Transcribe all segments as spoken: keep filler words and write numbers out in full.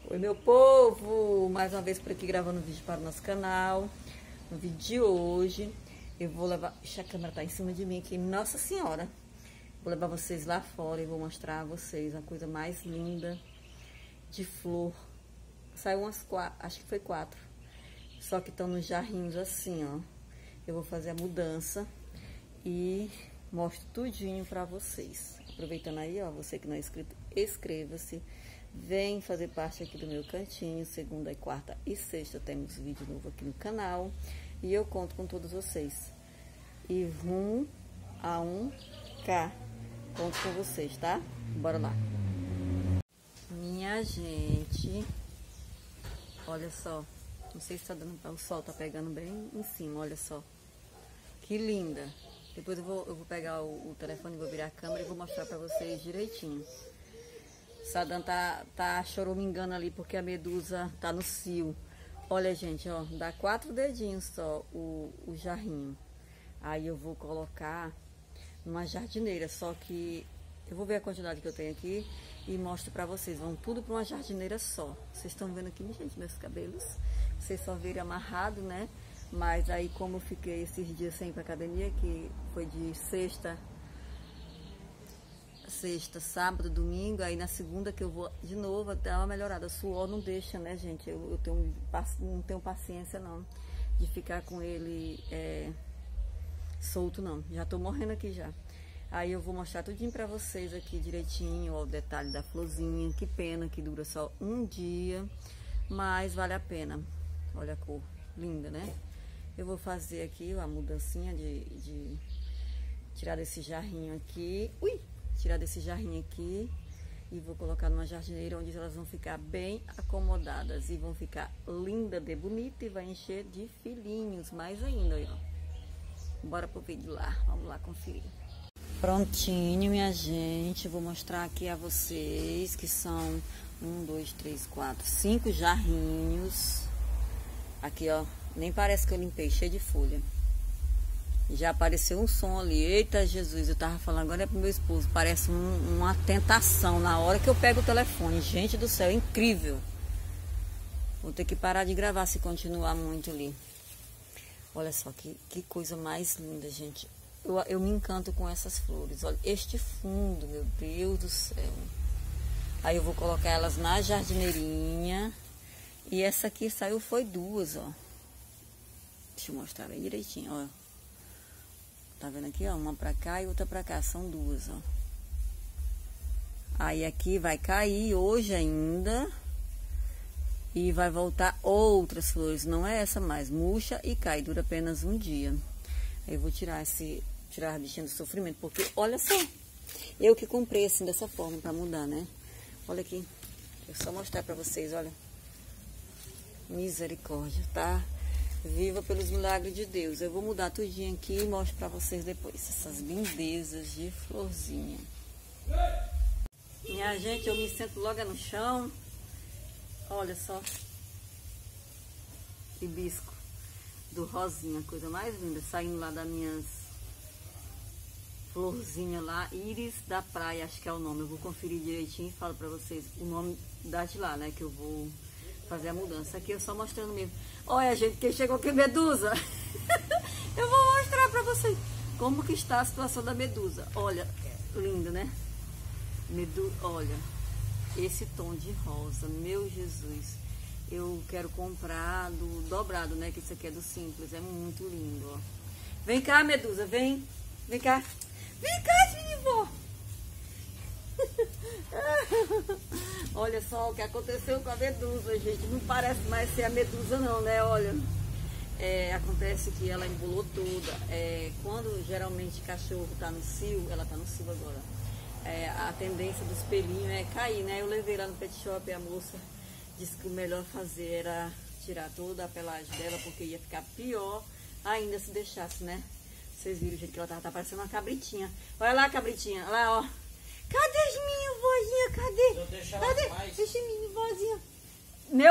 Oi, meu povo! Mais uma vez por aqui gravando um vídeo para o nosso canal. No vídeo de hoje eu vou levar... Ixi, a câmera tá em cima de mim aqui, Nossa Senhora! Vou levar vocês lá fora e vou mostrar a vocês a coisa mais linda de flor. Saiu umas quatro, acho que foi quatro. Só que estão nos jarrinhos assim, ó. Eu vou fazer a mudança e mostro tudinho pra vocês. Aproveitando aí, ó, você que não é inscrito, inscreva-se. Vem fazer parte aqui do meu cantinho. Segunda, quarta e sexta temos vídeo novo aqui no canal. E eu conto com todos vocês. E rumo a um K. Conto com vocês, tá? Bora lá. Minha gente, olha só. Não sei se tá dando pra... O sol tá pegando bem em cima, olha só. Que linda. Depois eu vou, eu vou pegar o, o telefone, vou virar a câmera e vou mostrar pra vocês direitinho. Sadan tá, tá choramingando ali porque a medusa tá no cio. Olha, gente, ó, dá quatro dedinhos só o, o jarrinho. Aí eu vou colocar numa jardineira, só que eu vou ver a quantidade que eu tenho aqui e mostro pra vocês. Vão tudo pra uma jardineira só. Vocês estão vendo aqui, gente, meus cabelos. Vocês só viram amarrado, né? Mas aí como eu fiquei esses dias sem ir pra academia, que foi de sexta... Sexta, sábado, domingo, aí na segunda que eu vou de novo, até uma melhorada. O suor não deixa, né, gente? Eu, eu tenho, não tenho paciência, não, de ficar com ele é, solto, não. Já tô morrendo aqui já. Aí eu vou mostrar tudinho pra vocês aqui direitinho, ó, o detalhe da florzinha. Que pena que dura só um dia, mas vale a pena. Olha a cor, linda, né? Eu vou fazer aqui ó, a mudancinha de, de tirar desse jarrinho aqui. Ui! Tirar desse jarrinho aqui e vou colocar numa jardineira onde elas vão ficar bem acomodadas e vão ficar linda de bonita e vai encher de filhinhos mais ainda, ó. Bora pro vídeo lá, vamos lá conferir. Prontinho, minha gente, vou mostrar aqui a vocês que são um, dois, três, quatro, cinco jarrinhos. Aqui, ó, nem parece que eu limpei, cheio de folha. Já apareceu um som ali. Eita Jesus, eu tava falando agora é pro meu esposo. Parece um, uma tentação na hora que eu pego o telefone. Gente do céu, é incrível. Vou ter que parar de gravar se continuar muito ali. Olha só que, que coisa mais linda, gente. Eu, eu me encanto com essas flores. Olha, este fundo, meu Deus do céu. Aí eu vou colocar elas na jardineirinha. E essa aqui saiu, foi duas, ó. Deixa eu mostrar bem direitinho, ó. Tá vendo aqui, ó? Uma pra cá e outra pra cá. São duas, ó. Aí aqui vai cair hoje ainda. E vai voltar outras flores. Não é essa mais. Murcha e cai. Dura apenas um dia. Aí eu vou tirar esse... Tirar a bichinha do sofrimento. Porque, olha só. Eu que comprei assim, dessa forma, pra mudar, né? Olha aqui. Vou só mostrar pra vocês, olha. Misericórdia, tá? Viva pelos milagres de Deus. Eu vou mudar tudinho aqui e mostro pra vocês depois. Essas lindezas de florzinha. Minha gente, eu me sento logo no chão. Olha só. Hibisco do rosinha. Coisa mais linda. Saindo lá das minhas florzinhas lá. Íris da praia, acho que é o nome. Eu vou conferir direitinho e falo pra vocês o nome da de lá, né? Que eu vou... fazer a mudança. Aqui eu só mostrando mesmo. Olha, gente, quem chegou aqui, medusa. Eu vou mostrar pra vocês como que está a situação da medusa. Olha, linda, né? Medu... Olha, esse tom de rosa, meu Jesus. Eu quero comprar do dobrado, né? Que isso aqui é do simples, é muito lindo, ó. Vem cá, medusa, vem. Vem cá. Vem cá, filho. Olha só o que aconteceu com a medusa, gente. Não parece mais ser a medusa não, né? Olha, é, acontece que ela embolou toda. É, quando geralmente cachorro tá no cio, ela tá no cio agora, é, a tendência dos pelinhos é cair, né? Eu levei lá no pet shop e a moça disse que o melhor fazer era tirar toda a pelagem dela, porque ia ficar pior ainda se deixasse, né? Vocês viram, gente, que ela tá, tá parecendo uma cabritinha. Olha lá, cabritinha, olha lá, ó. Cadê as minhas vozinhas? Cadê? Eu deixar Cadê? mais. Deixa minha vozinha. Meu...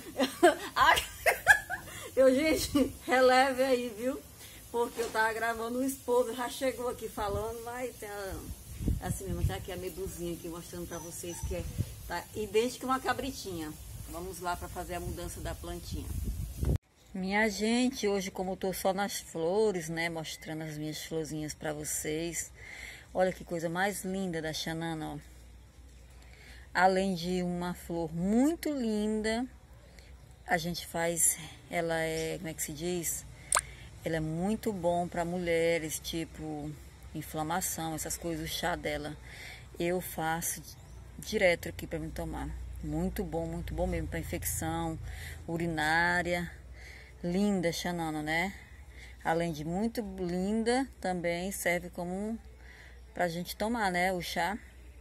eu, gente, releve aí, viu? Porque eu tava gravando, o esposo já chegou aqui falando, mas tem a, assim mesmo, tá aqui a medusinha aqui mostrando pra vocês que é, tá idêntica a uma cabritinha. Vamos lá para fazer a mudança da plantinha. Minha gente, hoje como eu tô só nas flores, né, mostrando as minhas florzinhas para vocês. Olha que coisa mais linda da Xanana, ó. Além de uma flor muito linda, a gente faz, ela é, como é que se diz? Ela é muito bom para mulheres, tipo inflamação, essas coisas, o chá dela. Eu faço direto aqui para me tomar. Muito bom, muito bom mesmo para infecção urinária. Linda Xanana, né? Além de muito linda, também serve como pra gente tomar, né? O chá.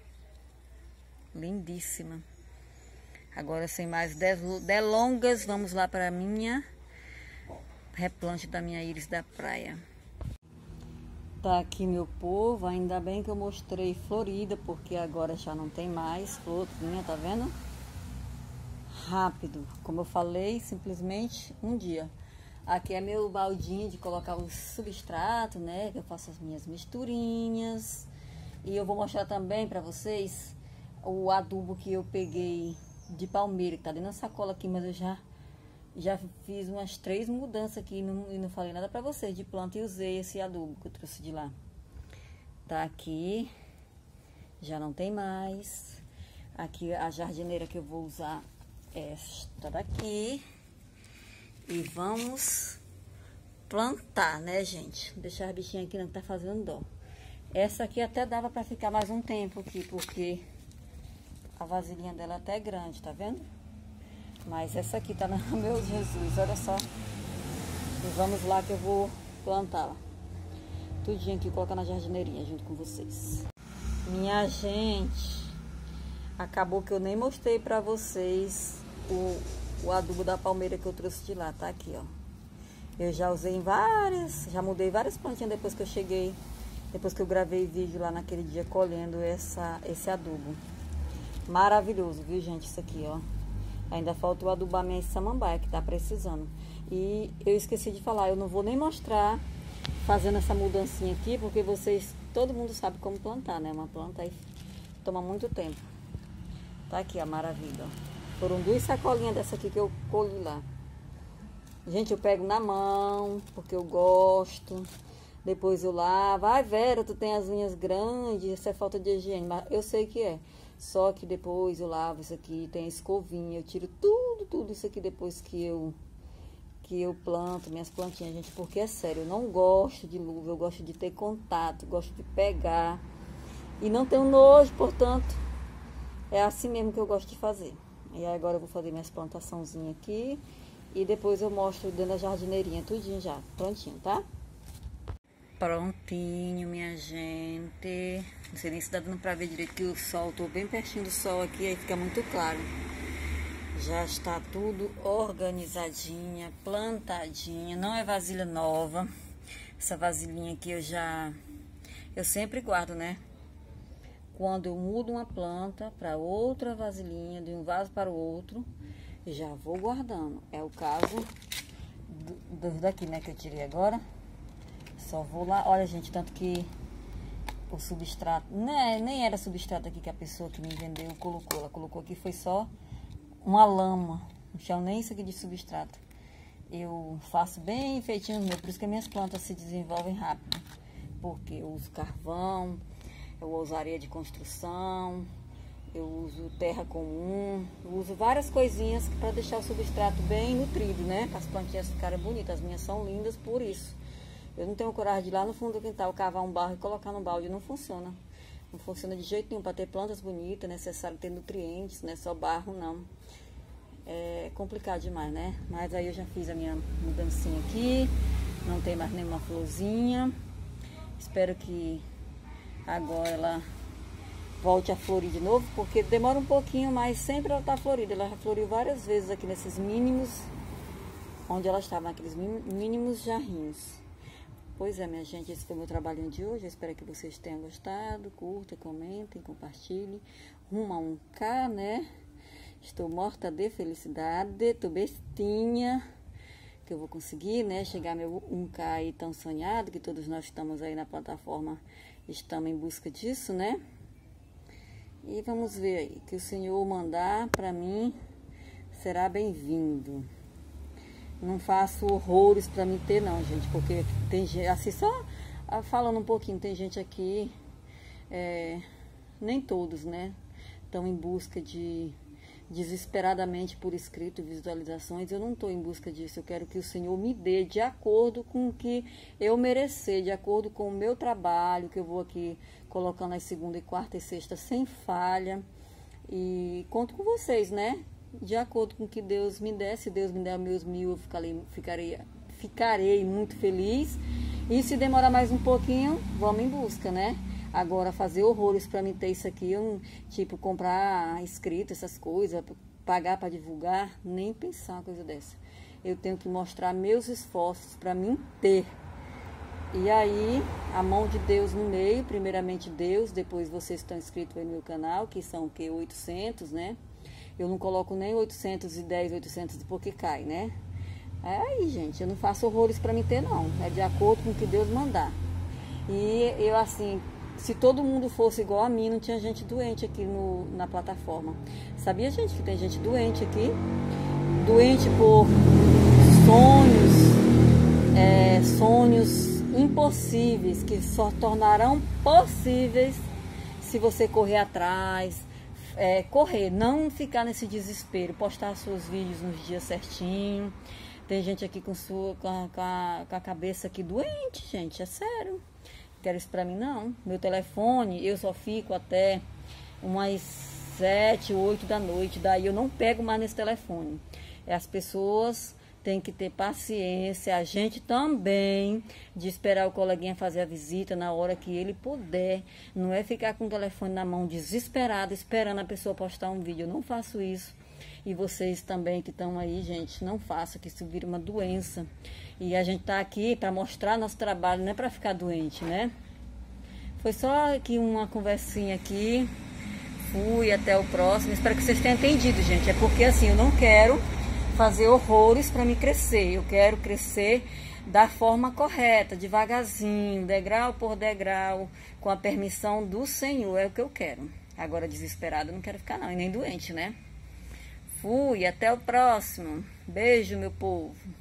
Lindíssima. Agora, sem mais delongas, vamos lá para a minha replante da minha íris da praia. Tá aqui, meu povo. Ainda bem que eu mostrei florida, porque agora já não tem mais florzinha, tá vendo? Rápido, como eu falei, simplesmente um dia. Aqui é meu baldinho de colocar o substrato, né? Que eu faço as minhas misturinhas. E eu vou mostrar também pra vocês o adubo que eu peguei de palmeira, que tá dentro da sacola aqui, mas eu já, já fiz umas três mudanças aqui e não, e não falei nada pra vocês de planta e usei esse adubo que eu trouxe de lá. Tá aqui, já não tem mais. Aqui a jardineira que eu vou usar esta daqui. E vamos plantar, né, gente? Vou deixar a bichinha aqui, não tá fazendo dó. Essa aqui até dava pra ficar mais um tempo aqui, porque a vasilhinha dela até é grande, tá vendo? Mas essa aqui tá na... Meu Jesus, olha só. E vamos lá que eu vou plantar tudinho aqui, colocar na jardineirinha junto com vocês. Minha gente, acabou que eu nem mostrei pra vocês o, o adubo da palmeira que eu trouxe de lá, tá aqui, ó. Eu já usei em várias, já mudei várias plantinhas depois que eu cheguei, depois que eu gravei vídeo lá naquele dia colhendo essa, esse adubo. Maravilhoso, viu, gente, isso aqui, ó. Ainda falta o adubar minha samambaia, que tá precisando. E eu esqueci de falar, eu não vou nem mostrar fazendo essa mudancinha aqui, porque vocês, todo mundo sabe como plantar, né? Uma planta aí toma muito tempo. Tá aqui a maravilha, ó. Foram duas sacolinhas dessa aqui que eu colhi lá. Gente, eu pego na mão, porque eu gosto. Depois eu lavo. Ai, Vera, tu tem as unhas grandes, isso é falta de higiene. Mas eu sei que é. Só que depois eu lavo isso aqui, tem escovinha. Eu tiro tudo, tudo isso aqui depois que eu, que eu planto minhas plantinhas, gente. Porque é sério, eu não gosto de luva, eu gosto de ter contato, gosto de pegar. E não tenho nojo, portanto, é assim mesmo que eu gosto de fazer. E agora eu vou fazer minhas plantaçãozinhas aqui. E depois eu mostro dentro da jardineirinha, tudinho já, prontinho, tá? Prontinho, minha gente. Não sei nem se tá dando pra ver direito que o sol, tô bem pertinho do sol aqui, aí fica muito claro. Já está tudo organizadinha, plantadinha. Não é vasilha nova. Essa vasilhinha aqui eu já... Eu sempre guardo, né? Quando eu mudo uma planta para outra vasilhinha, de um vaso para o outro, já vou guardando. É o caso do, do daqui, né, que eu tirei agora. Só vou lá, olha, gente, tanto que o substrato, né, nem era substrato aqui que a pessoa que me vendeu colocou. Ela colocou aqui, foi só uma lama, não chamo nem isso aqui de substrato. Eu faço bem feitinho, meu, por isso que minhas plantas se desenvolvem rápido. Porque eu uso carvão, eu uso areia de construção, eu uso terra comum, eu uso várias coisinhas para deixar o substrato bem nutrido, né? Para as plantinhas ficarem bonitas. As minhas são lindas por isso. Eu não tenho coragem de ir lá no fundo do quintal, cavar um barro e colocar no balde. Não funciona. Não funciona de jeito nenhum. Para ter plantas bonitas, é necessário ter nutrientes, não é só barro, não. É complicado demais, né? Mas aí eu já fiz a minha mudancinha aqui. Não tem mais nenhuma florzinha. Espero que agora ela volte a florir de novo, porque demora um pouquinho, mas sempre ela tá florida. Ela já floriu várias vezes aqui nesses mínimos, onde ela estava, naqueles mínimos jarrinhos. Pois é, minha gente, esse foi o meu trabalhinho de hoje. Eu espero que vocês tenham gostado. Curta, comentem, compartilhem. Rumo a um K, né? Estou morta de felicidade, tô bestinha que eu vou conseguir, né? Chegar meu um K aí tão sonhado, que todos nós estamos aí na plataforma, estamos em busca disso, né? E vamos ver aí, que o Senhor mandar para mim será bem-vindo. Não faço horrores para me ter não, gente, porque tem gente, assim, só falando um pouquinho, tem gente aqui, é, nem todos, né, estão em busca de, desesperadamente por escrito, visualizações. Eu não estou em busca disso, eu quero que o Senhor me dê de acordo com o que eu merecer, de acordo com o meu trabalho, que eu vou aqui colocando as segunda e quarta e sexta sem falha, e conto com vocês, né, de acordo com o que Deus me der. Se Deus me der meus mil, eu ficarei, ficarei, ficarei muito feliz. E se demorar mais um pouquinho, vamos em busca, né? Agora, fazer horrores para mim ter isso aqui, eu, tipo, comprar inscrito, essas coisas, pagar para divulgar, nem pensar uma coisa dessa. Eu tenho que mostrar meus esforços para mim ter. E aí, a mão de Deus no meio, primeiramente Deus, depois vocês estão inscritos aí no meu canal, que são o que? oitocentos, né? Eu não coloco nem oitocentos e dez, oitocentos porque cai, né? É aí, gente, eu não faço horrores para me ter, não. É de acordo com o que Deus mandar. E eu, assim, se todo mundo fosse igual a mim, não tinha gente doente aqui no, na plataforma. Sabia, gente, que tem gente doente aqui? Doente por sonhos, é, sonhos impossíveis, que só tornarão possíveis se você correr atrás. É, correr, não ficar nesse desespero, postar seus vídeos nos dias certinho. Tem gente aqui com, sua, com, a, com, a, com a cabeça aqui doente, gente, é sério. Quero isso pra mim, não. Meu telefone, eu só fico até umas sete, oito da noite, daí eu não pego mais nesse telefone. É, as pessoas têm que ter paciência, a gente também, de esperar o coleguinha fazer a visita na hora que ele puder. Não é ficar com o telefone na mão desesperado, esperando a pessoa postar um vídeo. Eu não faço isso. E vocês também que estão aí, gente, não façam, que isso vira uma doença. E a gente tá aqui para mostrar nosso trabalho, não é para ficar doente, né? Foi só aqui uma conversinha aqui. Fui, até o próximo. Espero que vocês tenham entendido, gente. É porque assim, eu não quero fazer horrores para me crescer. Eu quero crescer da forma correta, devagarzinho, degrau por degrau, com a permissão do Senhor. É o que eu quero. Agora, desesperado, eu não quero ficar não, e nem doente, né? Fui, até o próximo. Beijo, meu povo.